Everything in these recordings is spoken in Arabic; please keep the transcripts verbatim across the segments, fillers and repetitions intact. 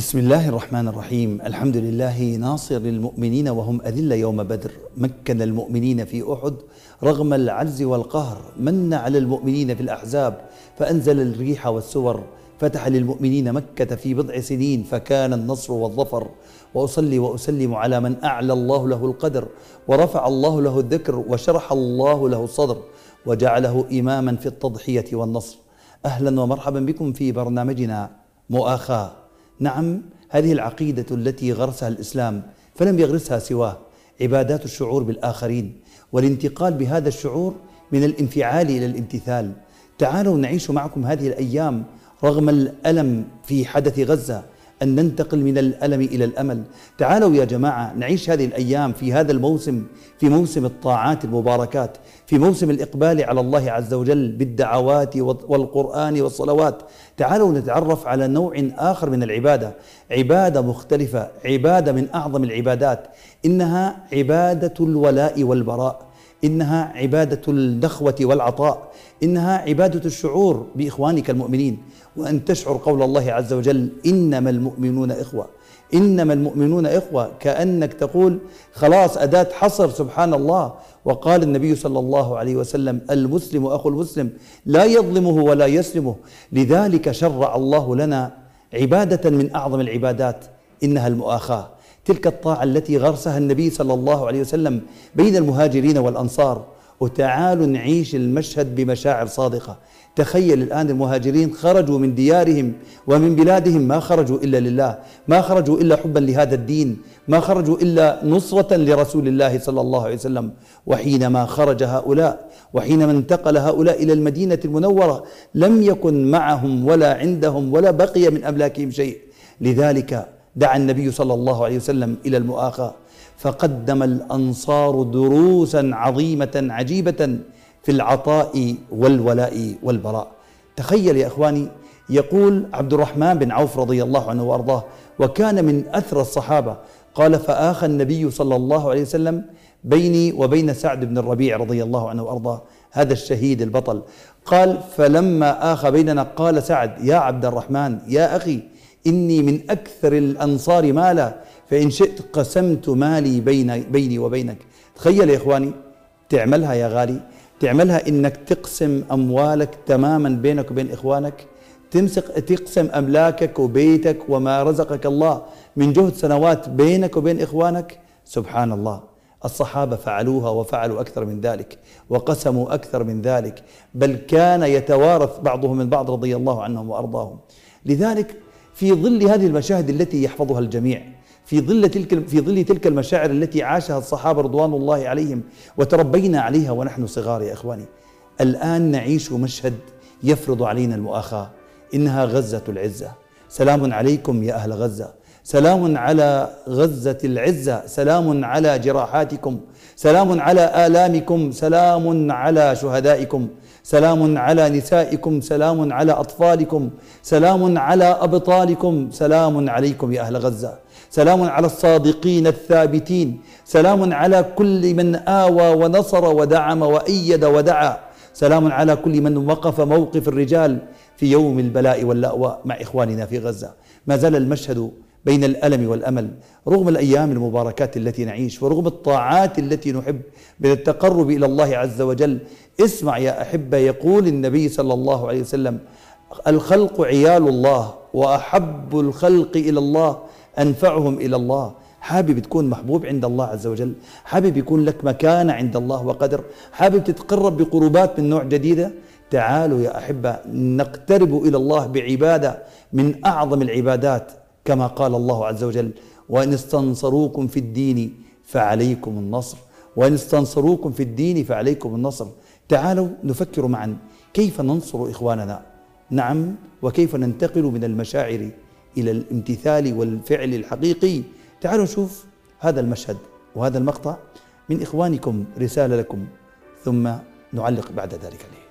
بسم الله الرحمن الرحيم. الحمد لله ناصر المؤمنين وهم أذلة يوم بدر، مكن المؤمنين في أحد رغم العجز والقهر، من على المؤمنين في الأحزاب فأنزل الريح والسور، فتح للمؤمنين مكة في بضع سنين فكان النصر والظفر. وأصلي وأسلم على من أعلى الله له القدر ورفع الله له الذكر وشرح الله له الصدر وجعله إماما في التضحية والنصر. أهلا ومرحبا بكم في برنامجنا مؤاخاة. نعم، هذه العقيدة التي غرسها الإسلام فلم يغرسها سواه، عبادات الشعور بالآخرين والانتقال بهذا الشعور من الانفعال إلى الامتثال. تعالوا نعيش معكم هذه الأيام رغم الألم في حدث غزة أن ننتقل من الألم إلى الأمل. تعالوا يا جماعة نعيش هذه الأيام في هذا الموسم، في موسم الطاعات المباركات، في موسم الإقبال على الله عز وجل بالدعوات والقرآن والصلوات. تعالوا نتعرف على نوع آخر من العبادة، عبادة مختلفة، عبادة من أعظم العبادات، إنها عبادة الولاء والبراء، إنها عبادة النخوة والعطاء، إنها عبادة الشعور بإخوانك المؤمنين، وأن تشعر قول الله عز وجل إنما المؤمنون إخوة. إنما المؤمنون إخوة، كأنك تقول خلاص أداة حصر، سبحان الله. وقال النبي صلى الله عليه وسلم المسلم أخو المسلم لا يظلمه ولا يسلمه. لذلك شرع الله لنا عبادة من أعظم العبادات، إنها المؤاخاة، تلك الطاعة التي غرسها النبي صلى الله عليه وسلم بين المهاجرين والأنصار. وتعالوا نعيش المشهد بمشاعر صادقة. تخيل الآن المهاجرين خرجوا من ديارهم ومن بلادهم، ما خرجوا إلا لله، ما خرجوا إلا حبا لهذا الدين، ما خرجوا إلا نصرة لرسول الله صلى الله عليه وسلم. وحينما خرج هؤلاء وحينما انتقل هؤلاء إلى المدينة المنورة لم يكن معهم ولا عندهم ولا بقي من أملاكهم شيء. لذلك دعا النبي صلى الله عليه وسلم إلى المؤاخاة، فقدم الأنصار دروسا عظيمة عجيبة في العطاء والولاء والبراء. تخيل يا إخواني، يقول عبد الرحمن بن عوف رضي الله عنه وأرضاه، وكان من أثرى الصحابة، قال فآخى النبي صلى الله عليه وسلم بيني وبين سعد بن الربيع رضي الله عنه وأرضاه، هذا الشهيد البطل. قال فلما آخى بيننا قال سعد يا عبد الرحمن يا أخي إني من أكثر الأنصار مالا، فإن شئت قسمت مالي بين بيني وبينك. تخيل يا إخواني، تعملها يا غالي، تعملها إنك تقسم أموالك تماما بينك وبين إخوانك، تمسك تقسم أملاكك وبيتك وما رزقك الله من جهد سنوات بينك وبين إخوانك. سبحان الله، الصحابة فعلوها وفعلوا أكثر من ذلك وقسموا أكثر من ذلك، بل كان يتوارث بعضهم من بعض رضي الله عنهم وأرضاهم. لذلك في ظل هذه المشاهد التي يحفظها الجميع، في ظل تلك في ظل تلك المشاعر التي عاشها الصحابة رضوان الله عليهم وتربينا عليها ونحن صغار يا إخواني، الآن نعيش مشهد يفرض علينا المؤاخاة، إنها غزة العزة. سلام عليكم يا أهل غزة، سلام على غزة العزة، سلام على جراحاتكم، سلام على آلامكم، سلام على شهدائكم، سلام على نسائكم، سلام على أطفالكم، سلام على أبطالكم، سلام عليكم يا أهل غزة، سلام على الصادقين الثابتين، سلام على كل من آوى ونصر ودعم وأيد ودعا، سلام على كل من وقف موقف الرجال في يوم البلاء واللأواء مع إخواننا في غزة. ما زال المشهد بين الألم والأمل رغم الأيام المباركات التي نعيش ورغم الطاعات التي نحب بالتقرب إلى الله عز وجل. اسمع يا أحبة، يقول النبي صلى الله عليه وسلم الخلق عيال الله وأحب الخلق إلى الله أنفعهم إلى الله. حابب تكون محبوب عند الله عز وجل، حابب يكون لك مكانة عند الله وقدر، حابب تتقرب بقربات من نوع جديدة. تعالوا يا أحبة نقترب إلى الله بعبادة من أعظم العبادات، كما قال الله عز وجل وإن استنصروكم في الدين فعليكم النصر، وإن استنصروكم في الدين فعليكم النصر. تعالوا نفكر معا كيف ننصر إخواننا، نعم، وكيف ننتقل من المشاعر إلى الامتثال والفعل الحقيقي. تعالوا نشوف هذا المشهد وهذا المقطع من إخوانكم، رسالة لكم، ثم نعلق بعد ذلك عليه.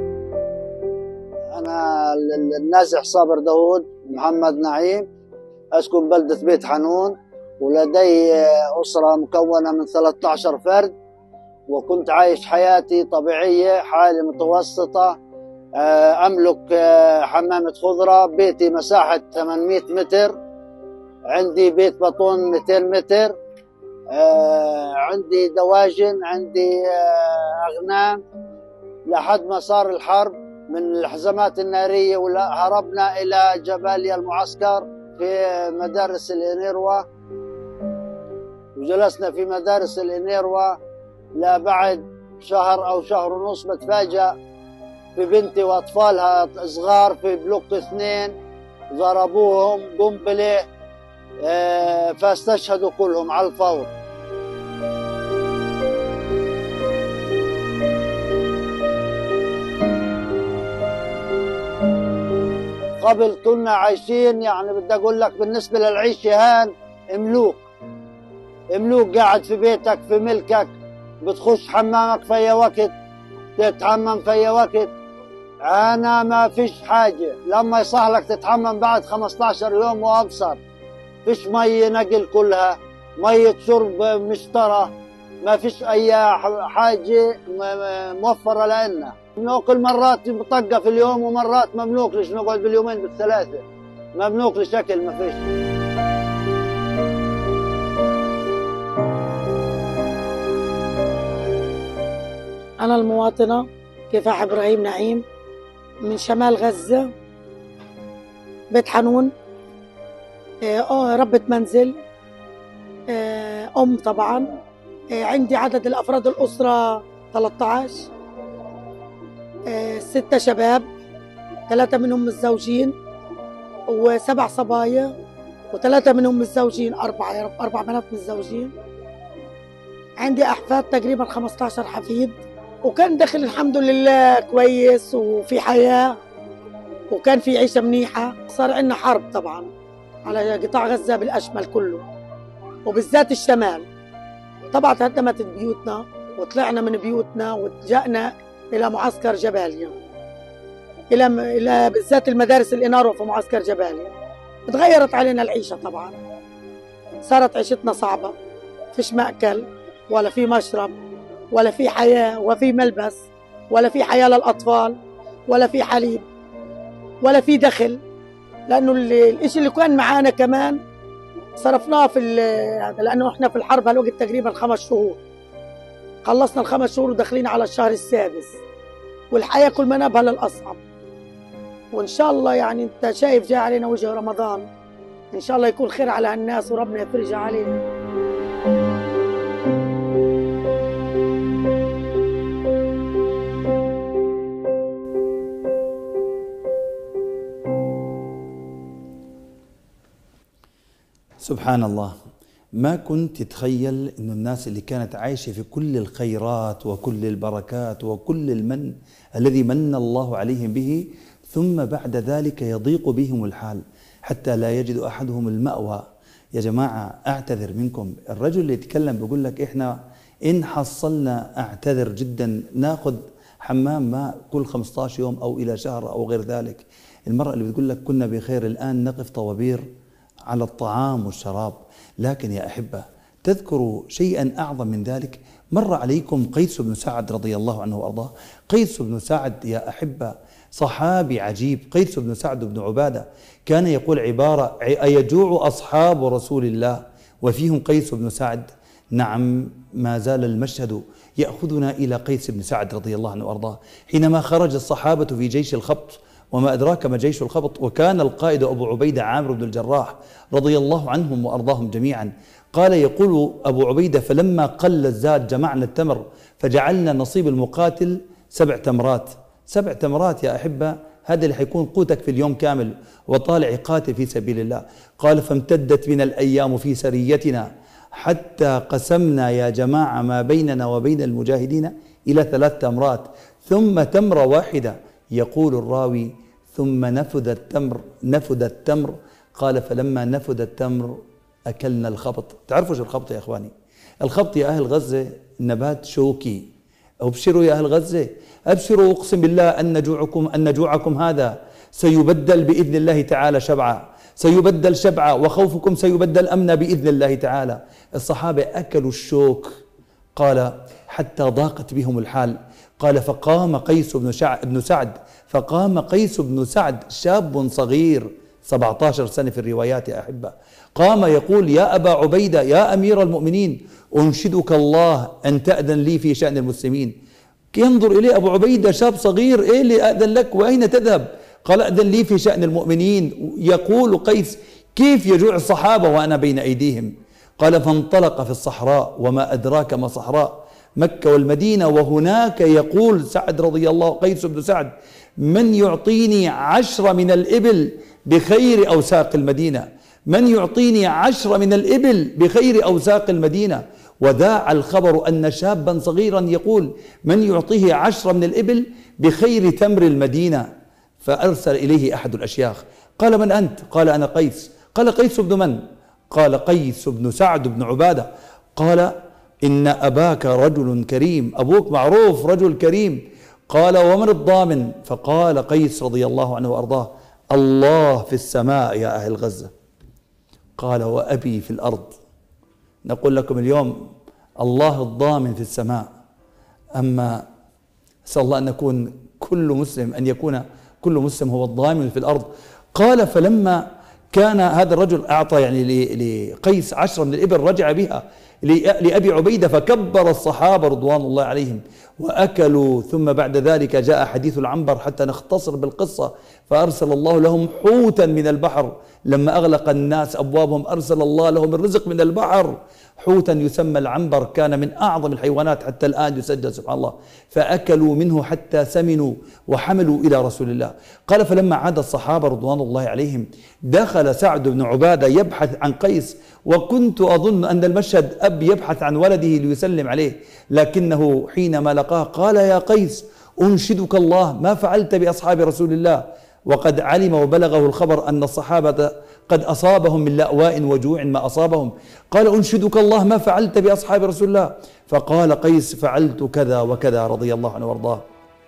أنا النازح صابر داود محمد نعيم، أسكن بلدة بيت حنون، ولدي أسرة مكونة من ثلاثة عشر فرد، وكنت عايش حياتي طبيعية، حالة متوسطة. أملك حمامة خضرة، بيتي مساحة ثمانمئة متر، عندي بيت بطون مئتين متر، عندي دواجن، عندي أغنام. لحد ما صار الحرب من الحزمات النارية وهربنا إلى جباليا المعسكر في مدارس الإنيروا، وجلسنا في مدارس الإنيروا. لا بعد شهر أو شهر ونص بتفاجأ ببنتي وأطفالها صغار في بلوك اثنين ضربوهم قنبلة، فاستشهدوا كلهم على الفور. قبل كنا عايشين، يعني بدي أقول لك بالنسبة للعيشة هان ملوك ملوك، قاعد في بيتك في ملكك، بتخش حمامك في أي وقت، تتحمم في أي وقت. أنا ما فيش حاجة، لما يصح لك تتحمم بعد خمسة عشر يوم وأبصر. فيش مية نقل، كلها مية شرب مشترى، ما فيش أي حاجة موفرة لنا. بناكل مرات بطقة في اليوم ومرات ما بناكلش، نقعد باليومين بالثلاثة ما بناكلش، أكل ما فيش. أنا المواطنة كفاح إبراهيم نعيم من شمال غزة، بيت حنون، آه ربة منزل، آه أم طبعا. آه عندي عدد الأفراد الأسرة ثلاثة عشر، آه ستة شباب، ثلاثة منهم متزوجين، وسبع صبايا، وثلاثة منهم متزوجين، أربعة أربع بنات متزوجين. عندي أحفاد تقريبا خمسة عشر حفيد، وكان دخل الحمد لله كويس وفي حياة وكان في عيشة منيحة. صار عندنا حرب طبعا على قطاع غزة بالأشمل كله، وبالذات الشمال. طبعا تهدمت بيوتنا وطلعنا من بيوتنا واتجأنا إلى معسكر جباليا، إلى إلى بالذات المدارس الإناروا في معسكر جباليا. تغيرت علينا العيشة طبعا، صارت عيشتنا صعبة، فيش مأكل ولا في مشرب ولا في حياة ولا في ملبس ولا في حياة للأطفال ولا في حليب ولا في دخل، لأنه الإشي اللي كان معانا كمان صرفناه في هذا، لأنه إحنا في الحرب هالوقت تقريبا خمس شهور، خلصنا الخمس شهور وداخلين على الشهر السادس، والحياة كل ما نبها للأصعب. وإن شاء الله يعني أنت شايف جاء علينا وجه رمضان، إن شاء الله يكون خير على الناس وربنا يفرجها علينا. سبحان الله، ما كنت تتخيل إنه الناس اللي كانت عايشة في كل الخيرات وكل البركات وكل المن الذي من الله عليهم به، ثم بعد ذلك يضيق بهم الحال حتى لا يجد أحدهم المأوى. يا جماعة أعتذر منكم، الرجل اللي يتكلم بيقول لك إحنا إن حصلنا، أعتذر جدا، ناخذ حمام ماء كل خمسة عشر يوم أو إلى شهر أو غير ذلك. المرأة اللي بتقول لك كنا بخير، الآن نقف طوابير على الطعام والشراب. لكن يا أحبة، تذكروا شيئا أعظم من ذلك. مر عليكم قيس بن سعد رضي الله عنه وأرضاه. قيس بن سعد يا أحبة صحابي عجيب. قيس بن سعد بن عبادة كان يقول عبارة: أيجوع أصحاب رسول الله وفيهم قيس بن سعد؟ نعم، ما زال المشهد يأخذنا إلى قيس بن سعد رضي الله عنه وأرضاه حينما خرج الصحابة في جيش الخبط، وما أدراك ما جيش الخبط، وكان القائد أبو عبيدة عامر بن الجراح رضي الله عنهم وأرضاهم جميعا. قال يقول أبو عبيدة: فلما قل الزاد جمعنا التمر فجعلنا نصيب المقاتل سبع تمرات. سبع تمرات يا أحبة، هذا اللي حيكون قوتك في اليوم كامل، وطالع قاتل في سبيل الله. قال: فامتدت بنا الأيام في سريتنا حتى قسمنا يا جماعة ما بيننا وبين المجاهدين إلى ثلاث تمرات، ثم تمرة واحدة. يقول الراوي: ثم نفذ التمر نفذ التمر قال: فلما نفذ التمر أكلنا الخبط. تعرفوا شو الخبط يا إخواني؟ الخبط يا أهل غزة نبات شوكي. أبشروا يا أهل غزة، أبشروا، أقسم بالله أن جوعكم أن جوعكم هذا سيبدل بإذن الله تعالى شبعا، سيبدل شبعا، وخوفكم سيبدل أمنا بإذن الله تعالى. الصحابة أكلوا الشوك، قال حتى ضاقت بهم الحال. قال فقام قيس بن, شع... بن سعد فقام قيس بن سعد شاب صغير سبعة عشر سنة في الروايات يا أحبة، قام يقول يا أبا عبيدة يا أمير المؤمنين أنشدك الله أن تأذن لي في شأن المسلمين. ينظر إليه أبو عبيدة شاب صغير، إيه اللي أذن لك وأين تذهب؟ قال أذن لي في شأن المؤمنين. يقول قيس كيف يجوع الصحابة وأنا بين أيديهم؟ قال فانطلق في الصحراء، وما أدراك ما صحراء، مكة والمدينة، وهناك يقول سعد رضي الله قيس بن سعد من يعطيني عشرة من الإبل بخير أوساق المدينة، من يعطيني عشرة من الإبل بخير أوساق المدينة. وذاع الخبر أن شابا صغيرا يقول من يعطيه عشرة من الإبل بخير تمر المدينة. فأرسل إليه أحد الأشياخ قال من أنت؟ قال أنا قيس. قال قيس بن من؟ قال قيس بن سعد بن عبادة. قال إن أباك رجل كريم، أبوك معروف رجل كريم. قال ومن الضامن؟ فقال قيس رضي الله عنه وأرضاه الله في السماء يا أهل غزة. قال وأبي في الأرض. نقول لكم اليوم الله الضامن في السماء، أما أسأل الله أن نكون كل مسلم أن يكون كل مسلم هو الضامن في الأرض. قال فلما كان هذا الرجل أعطى يعني لقيس عشرة من الإبل رجع بها لأبي عبيدة، فكبر الصحابة رضوان الله عليهم وأكلوا. ثم بعد ذلك جاء حديث العنبر حتى نختصر بالقصة، فأرسل الله لهم حوتا من البحر. لما أغلق الناس أبوابهم أرسل الله لهم الرزق من البحر، حوتا يسمى العنبر، كان من أعظم الحيوانات حتى الآن يسجل سبحان الله. فأكلوا منه حتى سمنوا وحملوا إلى رسول الله. قال فلما عاد الصحابة رضوان الله عليهم دخل سعد بن عبادة يبحث عن قيس، وكنت أظن أن المشهد أب يبحث عن ولده ليسلم عليه، لكنه حينما لقاه قال يا قيس أنشدك الله ما فعلت بأصحاب رسول الله؟ وقد علم وبلغه الخبر أن الصحابة قد أصابهم من لأواء وجوع ما أصابهم. قال أنشدك الله ما فعلت بأصحاب رسول الله؟ فقال قيس فعلت كذا وكذا رضي الله عنه وارضاه.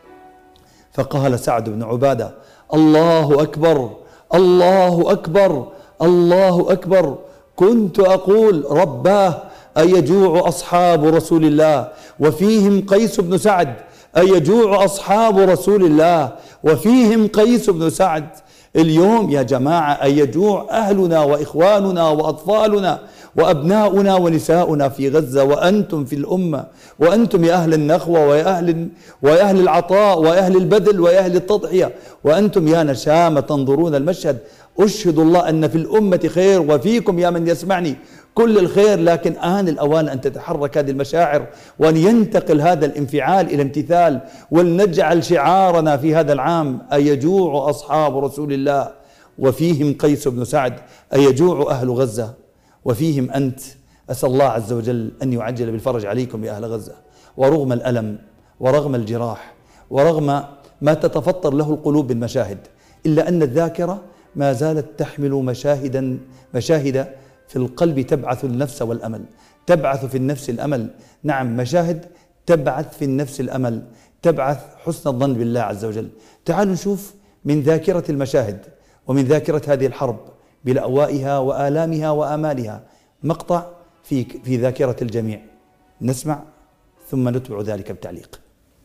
فقال سعد بن عبادة الله أكبر الله أكبر الله أكبر، كنت أقول رباه أيجوع أصحاب رسول الله وفيهم قيس بن سعد، أيجوع أصحاب رسول الله وفيهم قيس بن سعد. اليوم يا جماعة أيجوع أهلنا وإخواننا وأطفالنا وأبناؤنا ونساؤنا في غزة، وأنتم في الأمة، وأنتم يا أهل النخوة ويا أهل, ويا أهل العطاء ويا أهل البذل ويا أهل التضحية، وأنتم يا نشامة تنظرون المشهد. أشهد الله أن في الأمة خير وفيكم يا من يسمعني كل الخير، لكن آن الأوان أن تتحرك هذه المشاعر وأن ينتقل هذا الانفعال إلى امتثال، ولنجعل شعارنا في هذا العام أيجوع أصحاب رسول الله وفيهم قيس بن سعد، أيجوع أهل غزة وفيهم أنت. أسأل الله عز وجل أن يعجل بالفرج عليكم يا أهل غزة، ورغم الألم ورغم الجراح ورغم ما تتفطر له القلوب بالمشاهد، إلا أن الذاكرة ما زالت تحمل مشاهدا مشاهد في القلب تبعث النفس والأمل، تبعث في النفس الأمل. نعم مشاهد تبعث في النفس الأمل، تبعث حسن الظن بالله عز وجل. تعالوا نشوف من ذاكرة المشاهد ومن ذاكرة هذه الحرب بلأوائها وآلامها وآمالها مقطع في في ذاكرة الجميع، نسمع ثم نتبع ذلك بتعليق.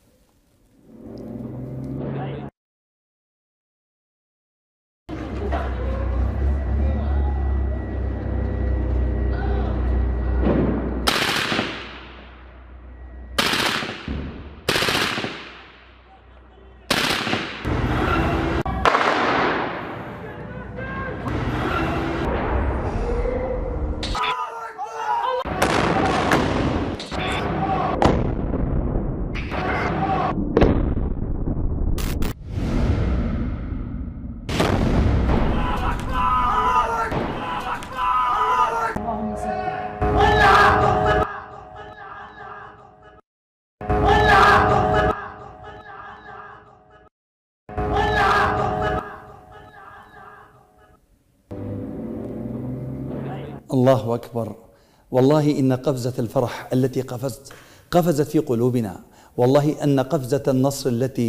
الله أكبر. والله إن قفزة الفرح التي قفزت قفزت في قلوبنا، والله أن قفزة النصر التي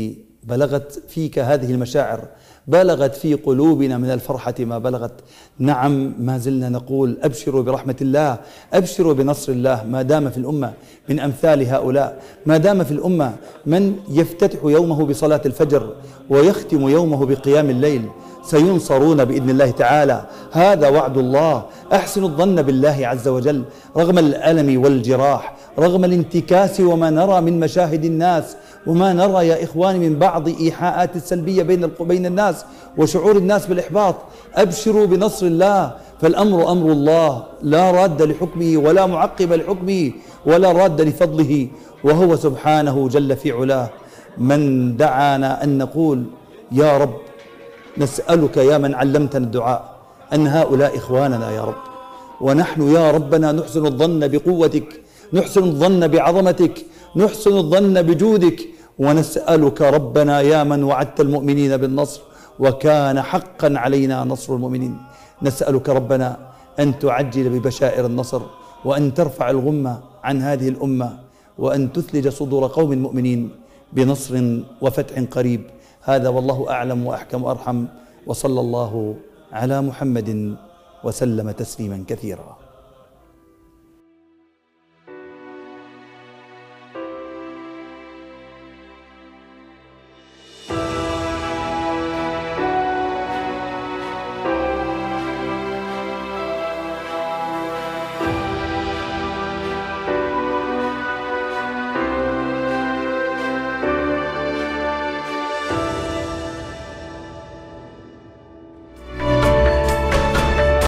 بلغت فيك هذه المشاعر، بلغت في قلوبنا من الفرحة ما بلغت. نعم، ما زلنا نقول أبشروا برحمة الله، أبشروا بنصر الله. ما دام في الأمة من أمثال هؤلاء، ما دام في الأمة من يفتتح يومه بصلاة الفجر ويختم يومه بقيام الليل، سينصرون بإذن الله تعالى. هذا وعد الله. أحسنوا الظن بالله عز وجل رغم الألم والجراح، رغم الانتكاس وما نرى من مشاهد الناس، وما نرى يا إخواني من بعض إيحاءات السلبية بين بين الناس وشعور الناس بالإحباط. أبشروا بنصر الله، فالأمر أمر الله، لا راد لحكمه ولا معقب لحكمه ولا راد لفضله، وهو سبحانه جل في علاه. من دعانا أن نقول يا رب نسألك يا من علمتنا الدعاء أن هؤلاء إخواننا يا رب، ونحن يا ربنا نحسن الظن بقوتك، نحسن الظن بعظمتك، نحسن الظن بجودك، ونسألك ربنا يا من وعدت المؤمنين بالنصر وكان حقا علينا نصر المؤمنين، نسألك ربنا أن تعجل ببشائر النصر، وأن ترفع الغمة عن هذه الأمة، وأن تثلج صدور قوم مؤمنين بنصر وفتح قريب. هذا والله أعلم وأحكم وأرحم، وصلى الله على محمد وسلم تسليما كثيرا.